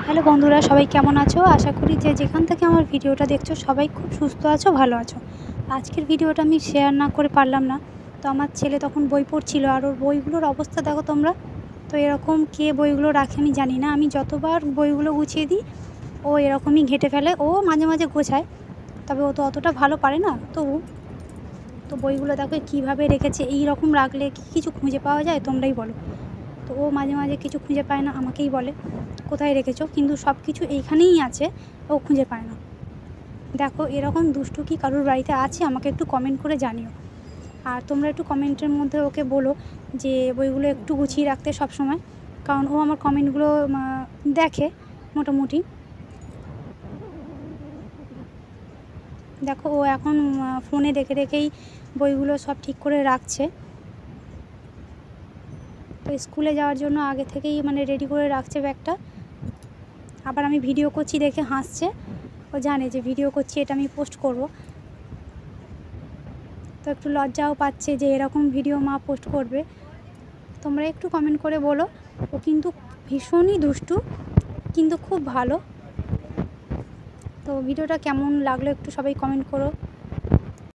Hello বন্ধুরা, সবাই কেমন আছো? আশা করি যে যেখান থেকে আমার ভিডিওটা দেখছো সবাই খুব সুস্থ আছো, ভালো আছো। আজকের ভিডিওটা আমি শেয়ার না করে পারলাম না। তো আমার ছেলে তখন বই পড়ছিল আর ওর বইগুলোর অবস্থা দেখো তোমরা। তো এরকম কে বইগুলো রাখে আমি জানি না। আমি যতবার বইগুলো গুছিয়ে দিই ও এরকমই ঘেঁটে ফেলে। ও মাঝে মাঝে গোছায়, তবে ও তো অতটা ভালো পারে না। তো বইগুলো দেখো কীভাবে রেখেছে। এই রকম রাখলে কি কিছু খুঁজে পাওয়া যায়? তোমরাই বলো। তো ও মাঝে মাঝে কিছু খুঁজে পায় না, আমাকেই বলে কোথায় রেখেছো, কিন্তু সব কিছু এইখানেই আছে, ও খুঁজে পায় না। দেখো এরকম দুষ্টু কি কারোর বাড়িতে আছে? আমাকে একটু কমেন্ট করে জানিও। আর তোমরা একটু কমেন্টের মধ্যে ওকে বলো যে বইগুলো একটু গুছিয়ে রাখতে সব সময়, কারণ ও আমার কমেন্টগুলো দেখে মোটামুটি। দেখো ও এখন ফোনে দেখে দেখেই বইগুলো সব ঠিক করে রাখছে। তো স্কুলে যাওয়ার জন্য আগে থেকেই রেডি করে রাখছে ব্যাগটা। আবার আমি ভিডিও করছি দেখে হাসছে। ও জানে যে ভিডিও করছি, এটা আমি পোস্ট করব। তো একটু লজ্জাও পাচ্ছে যে এরকম ভিডিও মা পোস্ট করবে। তোমরা একটু কমেন্ট করে বলো। ও কিন্তু ভীষণই দুষ্টু, কিন্তু খুব ভালো। তো ভিডিওটা কেমন লাগলো একটু সবাই কমেন্ট করো।